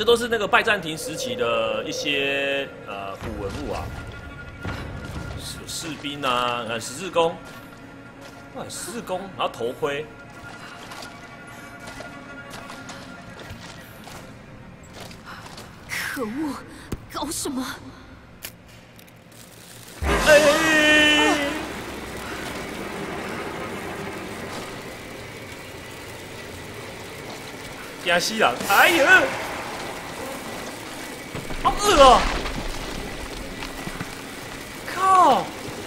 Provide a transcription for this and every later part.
都是那个拜占庭时期的一些古文物啊，士兵啊，十字弓，哇，十字弓，然后头盔。 可恶，搞什么？ 哎！惊死人！哎呀，好饿哦！靠！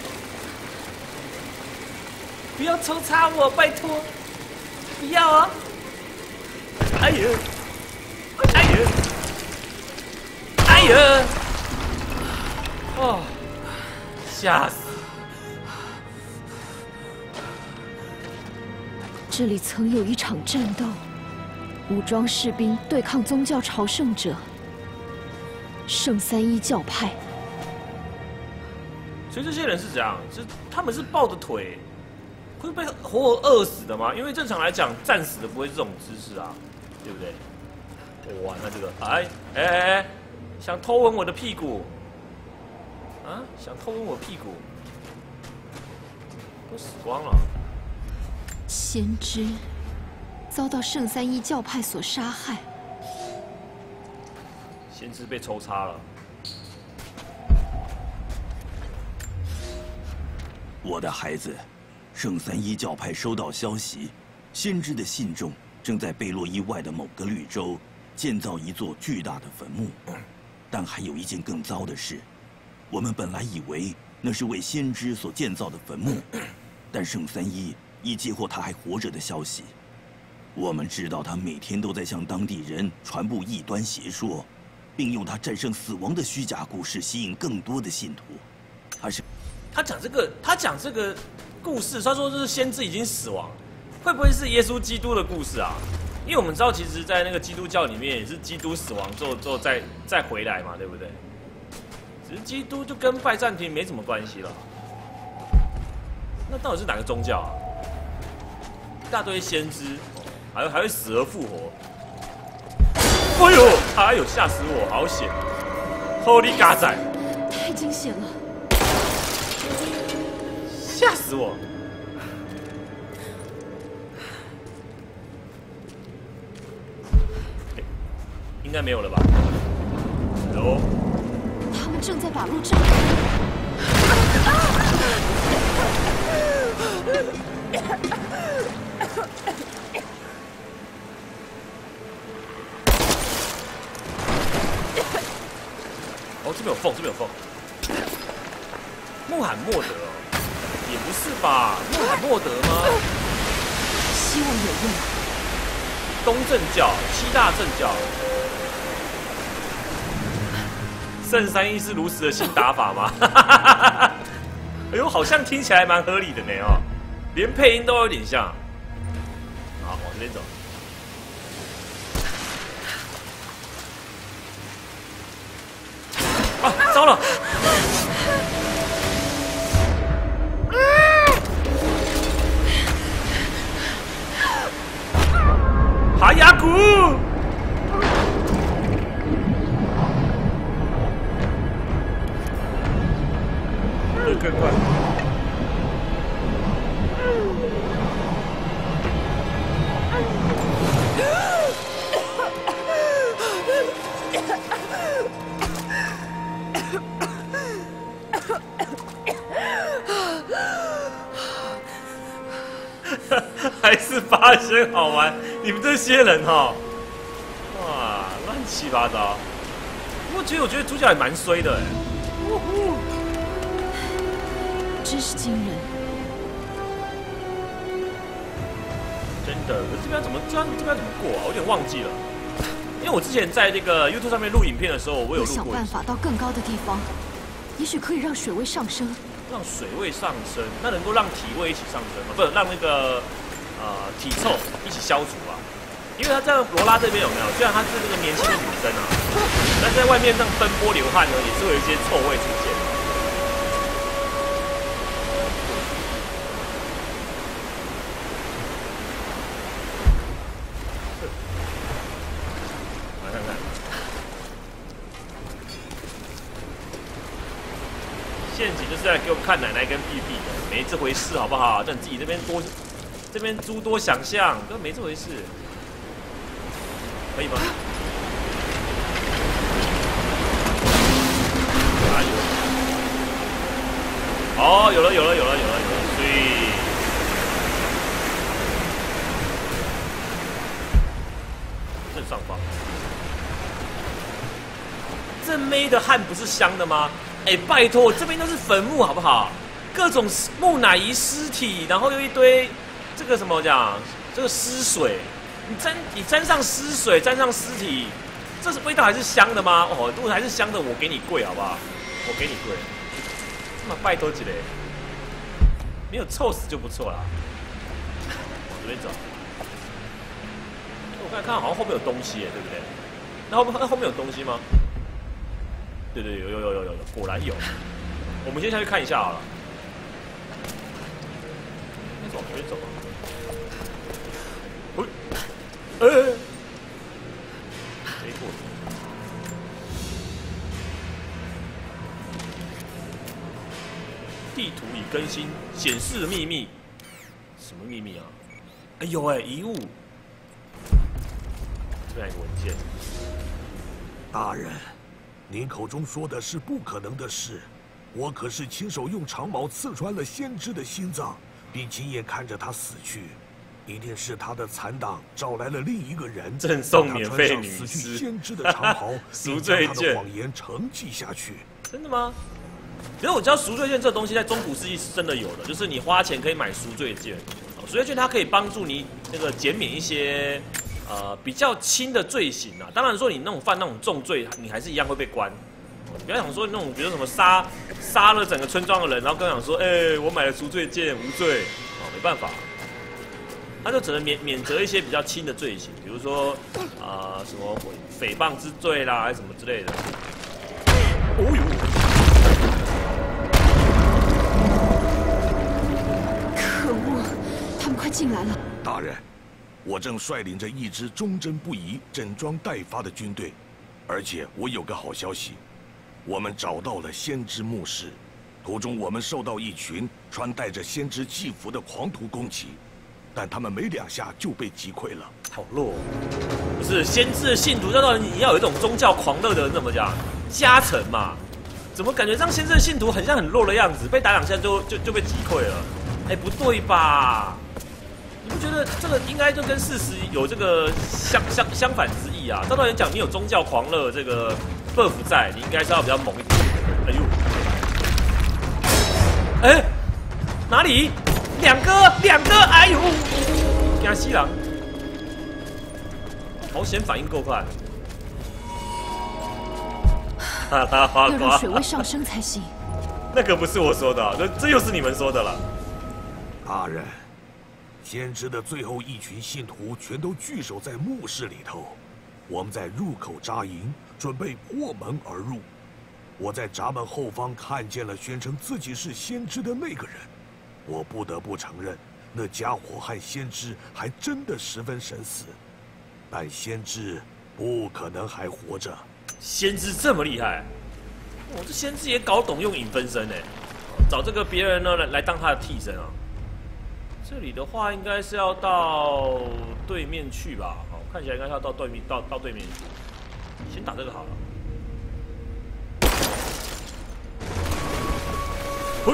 不要抽插我，拜托！不要啊！哎呀！哎呀！ 哎呀！哦，吓死！ 这里曾有一场战斗，武装士兵对抗宗教朝圣者，圣三一教派。 所以这些人是怎样？他们是抱着腿，会被活活饿死的吗？因为正常来讲，战死的不会是这种姿势啊，对不对？哇，那这个，哎！ 想偷闻我的屁股啊！想偷闻我屁股，都死光了。 先知遭到圣三一教派所杀害， 先知被抽插了。 我的孩子，圣三一教派收到消息，先知的信众正在贝洛伊外的某个绿洲建造一座巨大的坟墓。 但还有一件更糟的事，我们本来以为那是为先知所建造的坟墓，但圣三一已接获他还活着的消息。我们知道他每天都在向当地人传播异端邪说，并用他战胜死亡的虚假故事吸引更多的信徒。 他讲这个故事，他说这是先知已经死亡，会不会是耶稣基督的故事啊？ 因为我们知道，其实，在那个基督教里面，也是基督死亡之后再回来嘛，对不对？只是基督就跟拜占庭没什么关系了。那到底是哪个宗教啊？一大堆先知，还会死而复活。哎呦，哎呦，吓死我，好险 ！Holy 嘎仔， 太惊险了， 吓死我！ 应该没有了吧？有。 他们正在把路炸开。 哦，这边有缝，这边有缝。穆罕默德哦，也不是吧？穆罕默德吗？ 希望有用。 东正教、七大正教。 圣三一是如此的新打法吗？哎呦，好像听起来蛮合理的呢哦，连配音都有点像。好，往这边走。啊，糟了！哈雅古。 更快！还是八仙好玩，你们这些人哈，哇，乱七八糟。不过其实我觉得主角也蛮衰的哎。 真是惊人！ 真的，可是这边怎么过啊？我有点忘记了，因为我之前在那个 YouTube 上面录影片的时候，我有录过。 想办法到更高的地方，也许可以让水位上升。 让水位上升，那能够让体位一起上升吗？不是，让那个体臭一起消除啊。因为他在罗拉这边有没有？虽然她是这个年轻的女生啊，但在外面这样奔波流汗呢，也是会有一些臭味出现。 陷阱就是来给我看奶奶跟屁屁的，没这回事，好不好？但你自己这边诸多想象，根本没这回事，可以吗？哪有？哦，有了，所以正上方，这妹的汗不是香的吗？哎，拜托，这边都是坟墓，好不好？各种木乃伊尸体，然后又一堆这个什么讲，这个尸水，你沾上尸水，沾上尸体，这是味道还是香的吗？哦，如果还是香的，我给你跪，好不好？我给你跪。那拜托几嘞，没有臭死就不错啦。往这边走，我刚才看好像后面有东西耶，对不对？那后面有东西吗？对，有，果然有。我们先下去看一下好了。往这边走啊！没过。地图已更新，显示秘密。什么秘密啊？哎呦哎，遗物。这边有一个文件。 大人，您口中说的是不可能的事，我可是亲手用长矛刺穿了先知的心脏。并亲眼看着他死去，一定是他的残党找来了另一个人， 赠送免费女死去尸先知的长袍， 赎罪券， 谎言承继下去。 真的吗？其实我知道赎罪券这东西在中古世纪是真的有的，就是你花钱可以买赎罪券，赎罪券它可以帮助你那个减免一些比较轻的罪行啊。当然说你那种犯那种重罪，你还是一样会被关。不要想说那种，比如什么杀了整个村庄的人，然后跟我讲说，我买了赎罪券，无罪，没办法，他就只能免责一些比较轻的罪行，比如说什么诽谤之罪啦，还是什么之类的。哦呦！ 可恶，他们快进来了！ 大人，我正率领着一支忠贞不移、整装待发的军队，而且我有个好消息。我们找到了先知墓室，途中我们受到一群穿戴着先知祭服的狂徒攻击，但他们没2下就被击溃了。 好弱，不是先知的信徒，要你要有一种宗教狂热的怎么讲加成嘛？怎么感觉让先知的信徒很像很弱的样子，被打2下就被击溃了？哎，不对吧？你不觉得这个应该就跟事实有这个相反之意啊？照道理讲，你有宗教狂热这个buff在，你应该是要比较猛一点。哎呦，哎，哪里？两个，哎呦，惊死人！好险，反应够快。哈哈，花要让水位上升才行。 那个不是我说的、啊，这又是你们说的了。 大人，先知的最后一群信徒全都聚守在墓室里头，我们在入口扎营，准备破门而入。我在闸门后方看见了宣称自己是先知的那个人，我不得不承认，那家伙和先知还真的十分神似，但先知不可能还活着。 先知这么厉害，我这先知也搞懂用影分身哎，找这个别人呢来当他的替身啊。这里的话应该是要到对面去吧？好，看起来应该是要到对面到对面去。先打这个好了。嘿，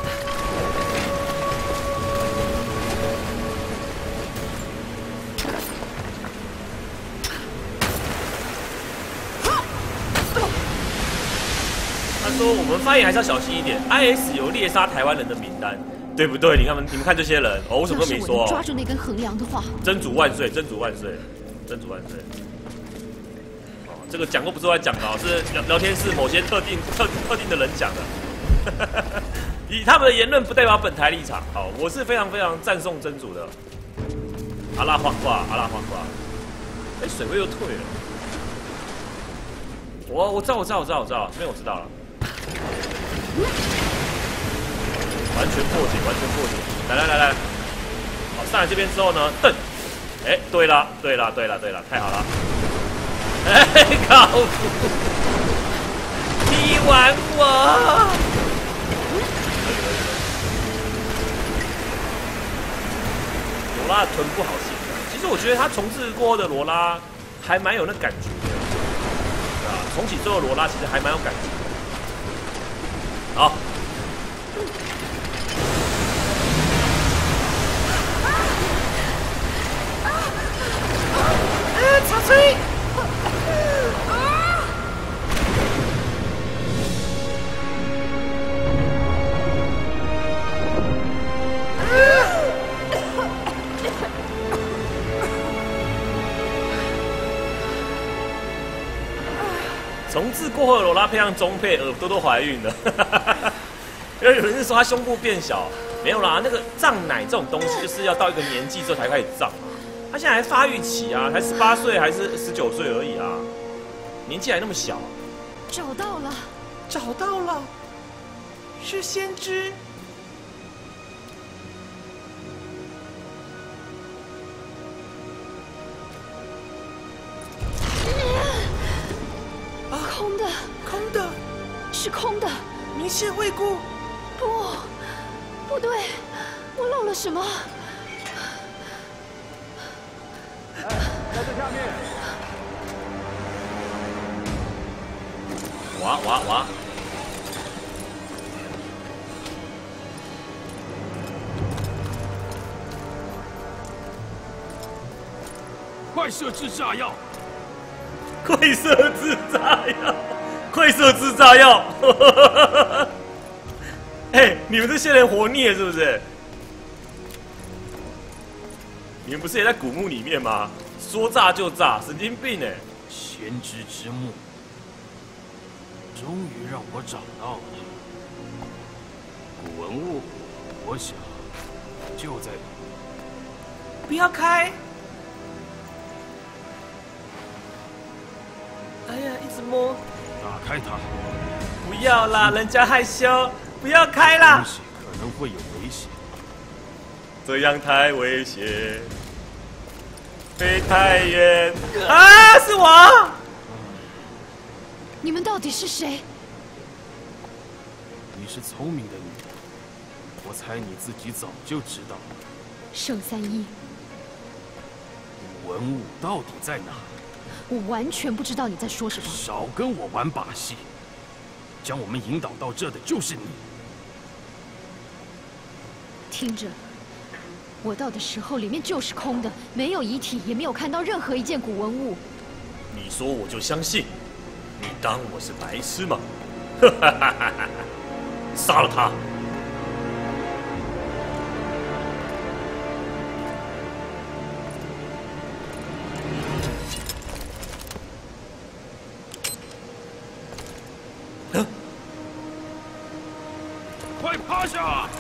他说我们发言还是要小心一点 ，IS 有猎杀台湾人的名单。对不对？你们看这些人，我什么都没说。 抓住那根横梁的话， 真主万岁！真主万岁！真主万岁！哦，这个讲过不是我讲的，是聊天室某些特定的人讲的。以他们的言论不代表本台立场。好，我是非常非常赞颂真主的。阿拉花瓜，阿拉花瓜。哎，水位又退了。我知道，这边我知道了。完全破解，完全破解！来，好，上来这边之后呢，蹬！哎，对了，太好了！哎，靠！你玩我！ 罗拉的臀部好性感。其实我觉得他重置过后的罗拉还蛮有那感觉的，对吧？重启之后的罗拉其实还蛮有感觉的。好。草吹。重置过后的罗拉配上中配，耳朵都怀孕了。因为有人是说她胸部变小，没有啦，那个胀奶这种东西就是要到一个年纪之后才开始胀嘛。她现在还发育期啊，才18岁还是19岁而已啊，年纪还那么小。 找到了， 找到了，是先知。 空的， 空的， 是空的。 明显惠顾。 不对，我漏了什么？ 在这下面。 哇！ 快设置炸药！ 快设置炸药！快设置炸药！哎，你们这些人活腻了是不是？你们不是也在古墓里面吗？说炸就炸，神经病哎！ 先知之墓，终于让我找到了。古文物，我想就在里面。 不要开！哎呀，一直摸。 打开它。 不要啦，人家害羞。不要开啦！ 东西可能会有危险。 这样太危险，飞太远啊！是我。 你们到底是谁？ 你是聪明的女人，我猜你自己早就知道了。 圣三一， 文物到底在哪？ 我完全不知道你在说什么。 少跟我玩把戏，将我们引导到这的就是你。 听着，我到的时候里面就是空的，没有遗体，也没有看到任何一件古文物。 你说我就相信，你当我是白痴吗？杀了他！ 快趴下！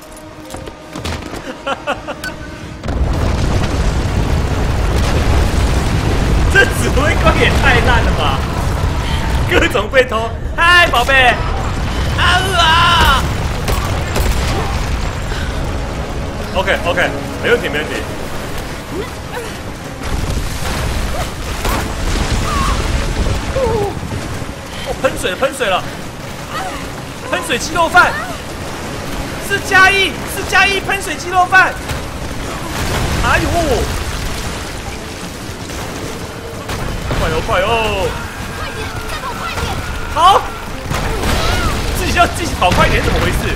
这指挥官也太烂了吧！各种被偷，嗨，宝贝，啊！OK， 没问题。哦，喷水了！喷水鸡肉饭，是嘉义喷水鸡肉饭。哎呦！快哦！ 快点，再跑快点！ 好，自己跑快点，怎么回事？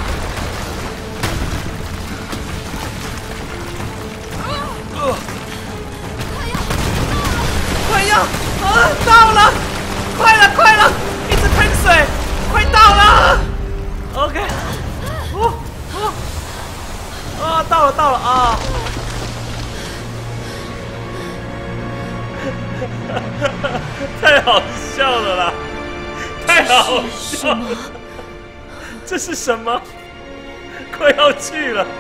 快要啊！到了，快了！一直喷水，快到了。OK， 到了啊！太好笑了啦！太好笑了！这是什么？快要去了！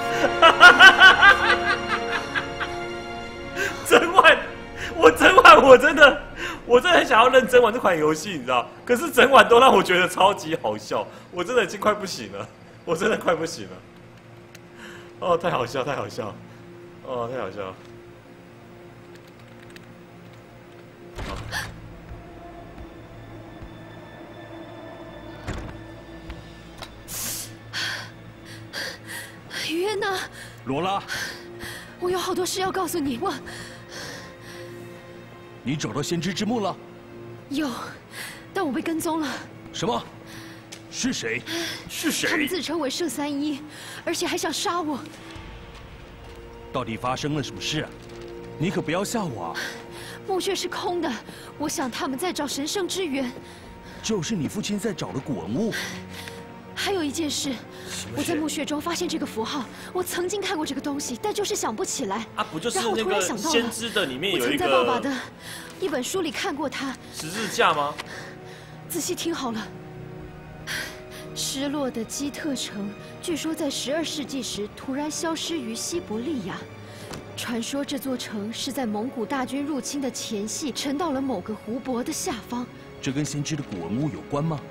整晚我真的很想要认真玩这款游戏，你知道？可是整晚都让我觉得超级好笑，我真的已经快不行了，我真的快不行了。哦，太好笑！哦，太好笑！ 约娜， 罗拉， 我有好多事要告诉你。 你找到先知之墓了？ 有，但我被跟踪了。 什么？是谁？ 是他们谁？ 自称为圣三一，而且还想杀我。 到底发生了什么事啊？你可不要吓我啊！ 墓穴是空的，我想他们在找神圣之源。 就是你父亲在找的古文物。 还有一件事，我在墓穴中发现这个符号，我曾经看过这个东西，但就是想不起来。 啊，不就是然后我那个突然想到了先知的里面我曾有一在爸爸的个一本书里看过它。 十字架吗？ 仔细听好了，失落的基特城，据说在12世纪时突然消失于西伯利亚。传说这座城是在蒙古大军入侵的前夕沉到了某个湖泊的下方。 这跟先知的古文物有关吗？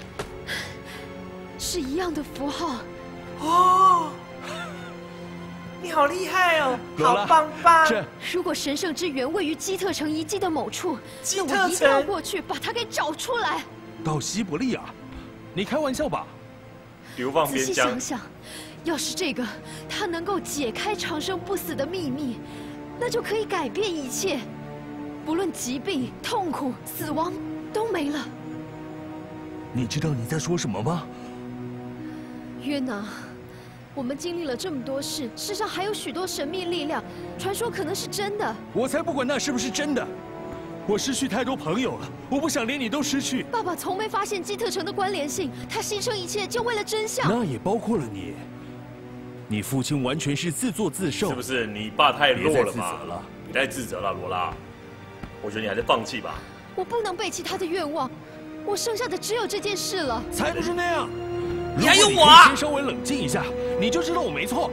是一样的符号。 哦，你好厉害哦， 罗拉好棒棒！ 这如果神圣之源位于基特城遗迹的某处， 基特那我一定要城过去把它给找出来。 到西伯利亚？你开玩笑吧？ 流放仔边疆细想，想，要是这个它能够解开长生不死的秘密，那就可以改变一切，不论疾病、痛苦、死亡都没了。 你知道你在说什么吗？ 约拿，我们经历了这么多事，世上还有许多神秘力量，传说可能是真的。 我才不管那是不是真的！我失去太多朋友了，我不想连你都失去。 爸爸从没发现基特城的关联性，他牺牲一切就为了真相。 那也包括了你。你父亲完全是自作自受， 是不是？你爸太别再弱了嘛自责了？ 你太自责了，罗拉。我觉得你还是放弃吧。 我不能背弃他的愿望，我剩下的只有这件事了。 才不是那样！ 你还有如我啊果你可以先稍微冷静一下，你就知道我没错。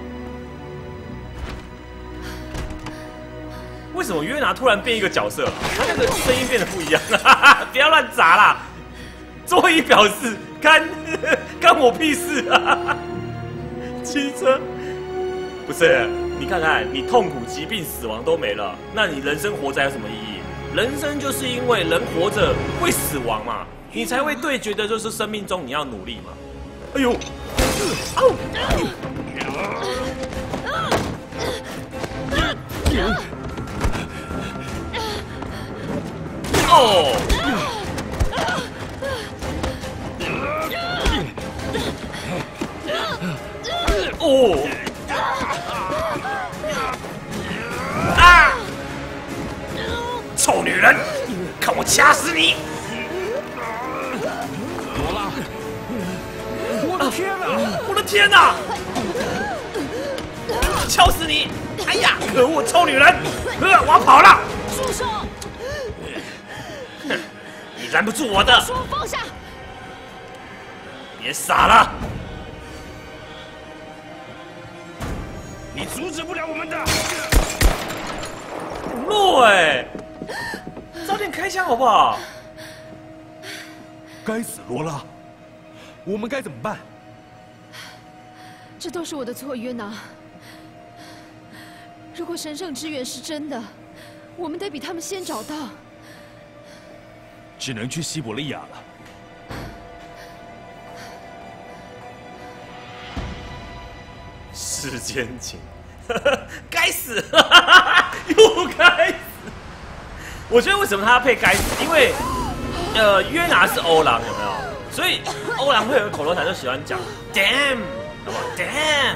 为什么约拿突然变一个角色了？他那个声音变得不一样，不要乱砸啦！作揖表示干我屁事啊！汽车不是你看看，你痛苦、疾病、死亡都没了，那你人生活着有什么意义？人生就是因为人活着会死亡嘛，你才会对决的就是生命中你要努力嘛。哎呦，哦，哦，啊！臭女人，看我掐死你！ 罗拉，我的天哪！ 我的天哪！敲死你！哎呀，可恶，臭女人！我要跑了！ 住手！ 哼，你拦不住我的！ 说放下！ 别傻了！ 你阻止不了我们的。 很弱哎，早点开枪好不好？ 该死，罗拉！我们该怎么办？ 这都是我的错，约拿。如果神圣之源是真的，我们得比他们先找到。 只能去西伯利亚了。 世间情，该死，又该死。我觉得为什么他要配该死？因为约拿是欧郎，有没有？所以欧郎会有个口头禅，就喜欢讲 damn， 好不好 damn。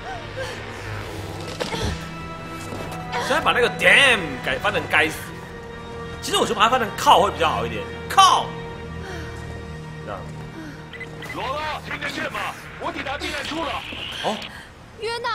所以他把那个 damn 改翻成该死。其实我觉得把它翻成靠会比较好一点，靠。这样。 罗拉，听得见吗？我抵达避难处了。 哦。 约拿，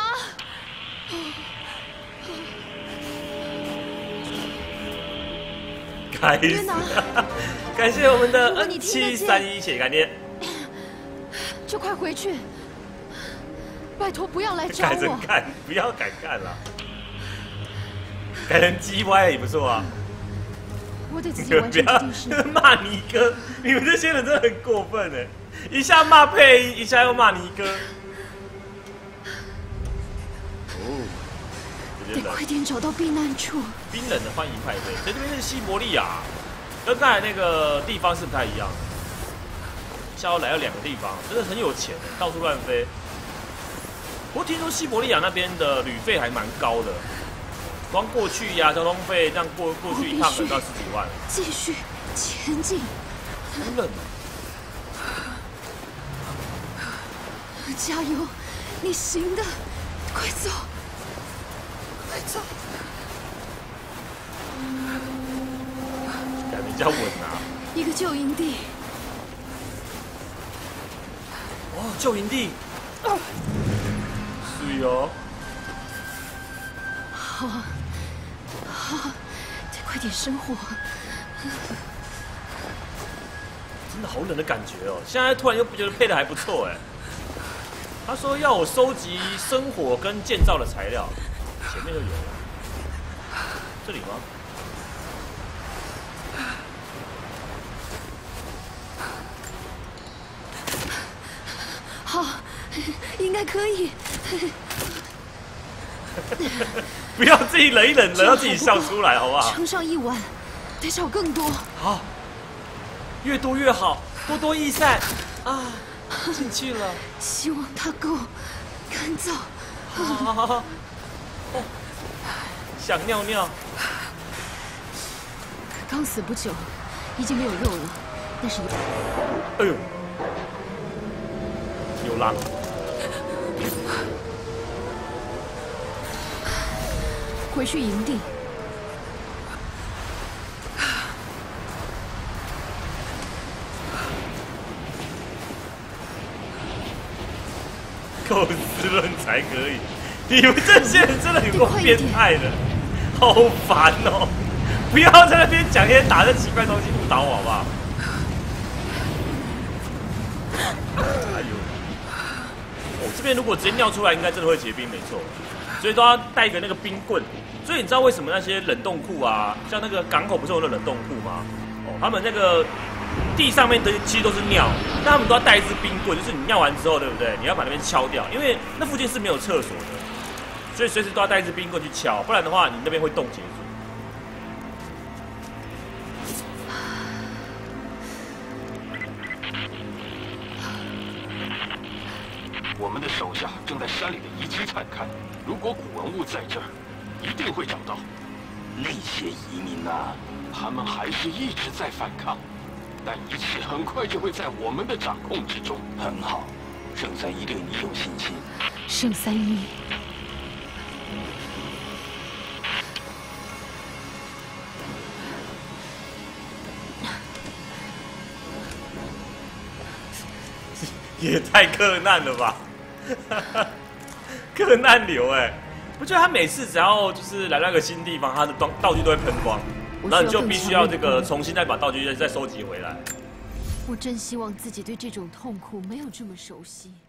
该死！感谢我们的如果你听得见 N731血干爹， 就快回去！拜托，不要来找我！ 改成干，不要改干了，改成GY 也不错啊。 我得自己你们完不要成这件事。 骂尼哥，你们这些人真的很过分哎！一下骂配音，一下又骂尼哥。 得快点找到避难处。 冰冷的欢迎派对，所以这边是西伯利亚，跟刚才那个地方是不太一样的。下午来了2个地方，真的很有钱，到处乱飞。 不过听说西伯利亚那边的旅费还蛮高的，光过去呀、交通费这样过去一趟可能要10几万。 继续前进。 好冷啊！ 加油，你行的，快走，快走！ 感觉比较稳啊。 一个旧营地。 哦，旧营地。是哦。 好，得快点生火。 真的好冷的感觉哦！现在突然又觉得配的还不错哎。他说要我收集生火跟建造的材料，前面就有了。这里吗？ 好，应该可以。 不要自己忍一忍，忍到自己笑出来，好不好？ 盛上一碗，得找更多。 好，越多越好，多多益善啊！进去了， 希望它够干燥。 好，哦，想尿尿。 刚死不久，已经没有肉了，但是哎呦，有狼！ 回去营地。 够滋润才可以。你们这些人真的有够变态的，好烦哦！不要在那边讲一些打这奇怪东西误导我，好不好？哎呦，哦，这边如果直接尿出来，应该真的会结冰，没错。所以都要带一个那个冰棍。所以你知道为什么那些冷冻库啊，像那个港口不是有那冷冻库吗？哦，他们那个地上面的其实都是尿，那他们都要带一支冰棍，就是你尿完之后，对不对？你要把那边敲掉，因为那附近是没有厕所的，所以随时都要带一支冰棍去敲，不然的话你那边会冻结住。 我们的手下正在山里的遗迹探勘，如果古文物在这儿，一定会找到。 那些移民啊， 他们还是一直在反抗，但一切很快就会在我们的掌控之中。 很好，圣三一对你有信心。 圣三一， 也太克难了吧！克难流哎，不觉得他每次只要就是来那个新地方，他的道具都会喷光，然后你就必须要这个重新再把道具再收集回来。 我真希望自己对这种痛苦没有这么熟悉。